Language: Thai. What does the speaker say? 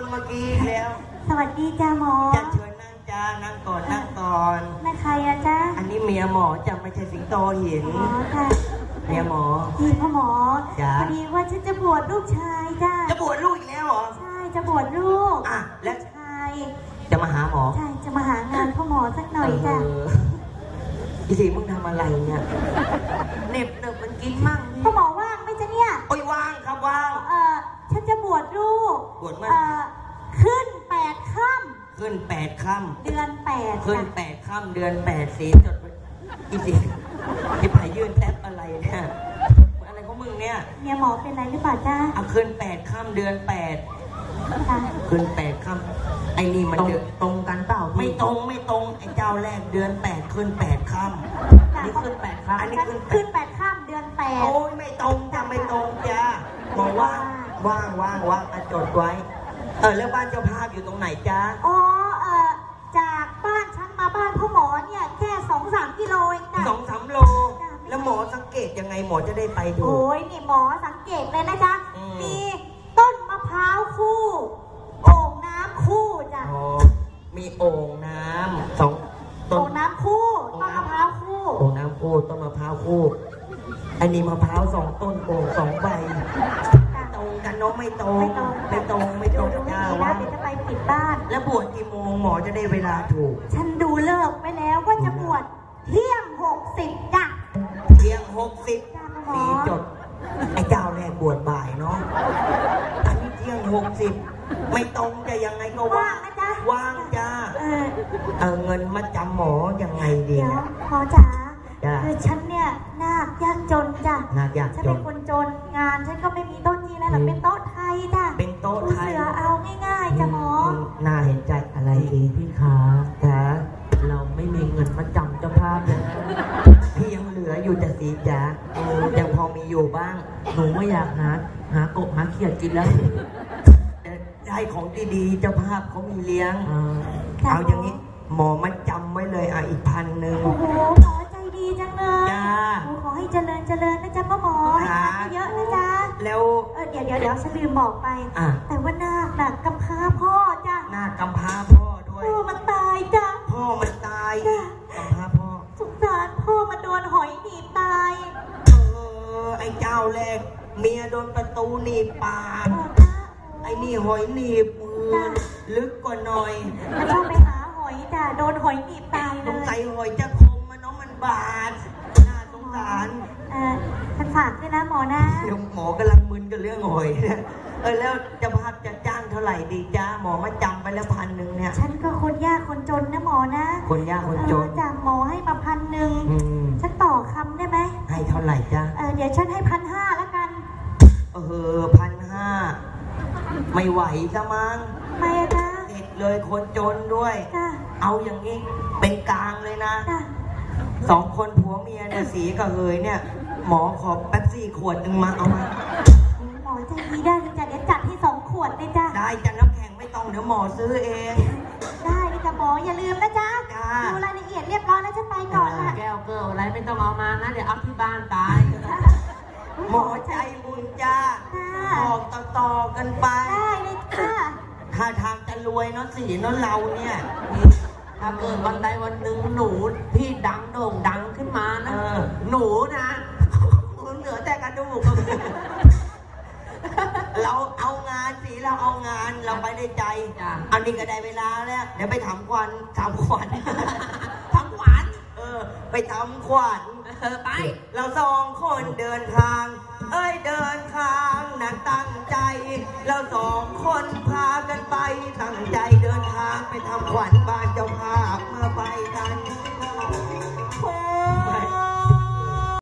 เมื่อกี้แล้วสวัสดีจ้าหมอจะเชิญนั่งจ้านั่งก่อนนั่งก่อนนั่นใครอะจ้าอันนี้เมียหมอจะไม่ใช่สิงโตหินอ๋อค่ะเมียหมอพี่พ่อหมอพอดีว่าฉันจะบวชลูกชายจ้าจะบวชลูกอีกแล้วเหรอใช่จะบวชลูกอ่ะแล้วชายจะมาหาหมอใช่จะมาหางานพ่อหมอสักหน่อยจ้าอีสิมึงทำอะไรเนี่ยเน็บมันกินมั่งพ่อหมอว่างไหมจ๊ะเนี่ยโอ้ยว่างครับว่างฉันจะบวชลูกบวชมั่งขึ้น8 ค่ำขึ้น8 ค่ำเดือน8 ขึ้น8 ค่ำเดือน8สีจดอีสิที่ผ่ายยื่นแทบอะไรเนี่ยอะไรของมึงเนี่ยเนี่ยหมอเป็นไรหรือเปล่าจ้าขึ้น8 ค่ำเดือน8ขึ้น8 ค่ำไอ้นี่มันตรงกันเปล่าไม่ตรงไอ้เจ้าแรกเดือน8ขึ้น8 ค่ำอันนี้ขึ้น8 ค่ำอันนี้ขึ้น8 ค่ำเดือน8 โอ้ยไม่ตรงจ้ะไม่ตรงจ้ะบอกว่างจดไว้แล้วบ้านเจ้าภาพอยู่ตรงไหนจ้าอ๋อจากบ้านฉันมาบ้านพ่อหมอเนี่ยแค่ 2-3 กิโลเองจ้ะ 2-3 โลแล้วหมอสังเกตยังไงหมอจะได้ไปดูโอ้ยนี่หมอสังเกตเลยนะจ๊ะมีต้นมะพร้าวคู่โอ่งน้ำคู่จ้ะมีโอ่งน้ำ2 ต้นโอ่งน้ำคู่ต้นมะพร้าวคู่โอ่งน้ำคู่ต้นมะพร้าวคู่อันนี้มะพร้าว2 ต้นโอ่ง2 ใบตรงกันเนาะไม่ตรงจ้าว่าเดี๋ยวจะไปปิดบ้านแล้วบวชกี่โมงหมอจะได้เวลาถูกฉันดูเลิกไปแล้วว่าจะบวชเที่ยง60จ้ะเที่ยง60สีจดไอ้เจ้าแรกบวชบ่ายเนาะอันนี้เที่ยง60ไม่ตรงจะยังไงก็ว่างนะจ๊ะว่างจ้าเงินมาจำหมอยังไงดีเดี๋ยวพอจ๋าคือฉันเนี่ยนาคยากจนจ้ะฉันเป็นคนจนงานฉันก็ไม่มีโต๊ะจีนแล้วเป็นโต๊ะไทยจ้ะเป็นโต๊ะไทยเสือเอาง่ายๆจ้ะหมอน่าเห็นใจอะไรดีพี่ขาเราไม่มีเงินมาจำเจ้าภาพนะพี่ยังเหลืออยู่แต่สีจ๋ายังพอมีอยู่บ้างหนูไม่อยากหากบหาเขียดกินแล้วได้ของดีๆเจ้าภาพเขามีเลี้ยงเอาอย่างนี้หมอมาจำไว้เลยอีก1,000 โอ้โหหมอใจดีจังเลยขอให้เจริญนะจ๊ะหมอให้เยอะนะจ๊ะแล้วเดี๋ยวฉันลืมบอกไปแต่ว่านาคกำพร้าพ่อจ้ะนาคกำพร้าพ่อด้วยพ่อมันตายจ้ะพ่อมันตายกำพร้าพ่อสงสารพ่อมันโดนหอยหนีบตายไอ้เจ้าแรกเมียโดนประตูหนีบปากไอ้นี่หอยหนีบลึกกว่าหน่อยแล้วต้องไปหาหอยจ้ะโดนหอยหนีบตายเลยสงสัยหอยจะคมมันน้องมันบาดน่าสงสารท่านฝากด้วยนะหมอนะหมอกำลังมึนกับเรื่องหอยนะแล้วจะภาพจะจ้างเท่าไหร่ดีจ้าหมอมาจำไปแล้ว1,000เนี่ยฉันก็คนยากคนจนนะหมอนะคนยากคนจนจากหมอให้มา1,000ฉันต่อคำได้ไหมให้เท่าไหร่จ้าเดี๋ยวฉันให้1,500แล้วกัน 1,500ไม่ไหวซะมั้งไม่นะเด็ดเลยคนจนด้วยเอาอย่างนี้เป็นกลางเลยนะ2 คนผัวเมียเนี่ยสีกับเฮยเนี่ยหมอขอแป๊บซี่ขวดนึงมาเอามาหมอใจดีได้จ้ะเดี๋ยวจัดให้2 ขวดเลยจ้ะได้จ้ะน้ำแข็งไม่ต้องเดี๋ยวหมอซื้อเองได้เลยจ้ะหมออย่าลืมนะจ๊ะดูรายละเอียดเรียบร้อยแล้วฉันไปก่อนละแก้วเกลืออะไรไม่ต้องเอามานะเดี๋ยวเอาที่บ้านตายหมอใจบุญจ้าบอกต่อกันไปได้เลยค่ะถ้าทางจะรวยเนาะสีเนาะเราเนี่ยถ้าเกิดวันใดวันหนึ่งหนูพี่ดังโด่งดังขึ้นมานะหนูนะเหลือแต่กระดูกเราเอางานสิเราเอางานเราไปได้ใจอันนี้ก็ได้เวลาแล้วเดี๋ยวไปทำขวัญไปทำขวัญไปเรา2 คนเดินทางเดินทางนะตั้งใจเรา2 คนพากันไปตั้งใจเดินทางไปทำขวัญ